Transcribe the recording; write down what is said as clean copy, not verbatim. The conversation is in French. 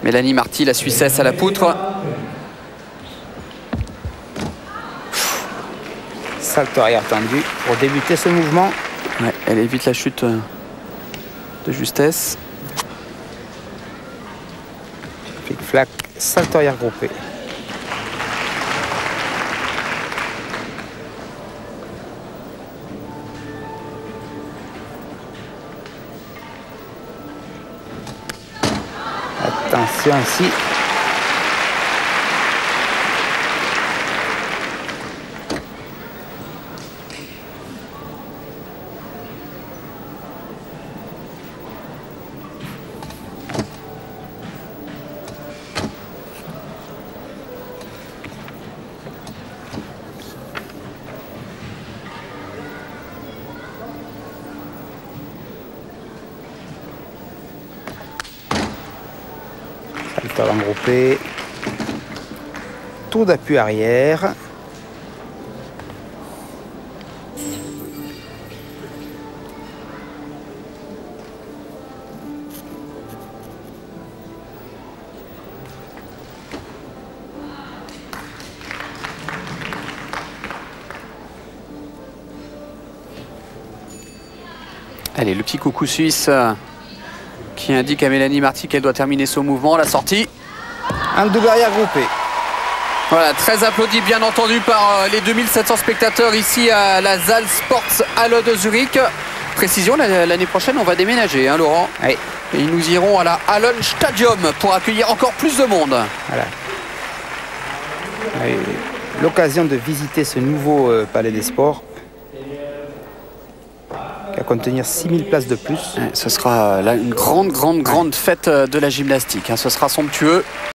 Mélanie Marty, la Suissesse à la poutre. Salto arrière tendu pour débuter ce mouvement. Ouais, elle évite la chute de justesse. Flic-flac, salto arrière groupé. Attention ici. Salto avant groupé. Tour d'appui arrière. Allez, le petit coucou suisse qui indique à Mélanie Marty qu'elle doit terminer son mouvement. La sortie. Un double arrière groupé. Voilà, très applaudi bien entendu par les 2700 spectateurs ici à la Saal Sports Halle de Zurich. Précision, l'année prochaine on va déménager, hein, Laurent. Oui. Et nous irons à la Hallen Stadium pour accueillir encore plus de monde. Voilà. L'occasion de visiter ce nouveau palais des sports qui va contenir 6000 places de plus. Ce sera là une grande fête de la gymnastique, hein. Ce sera somptueux.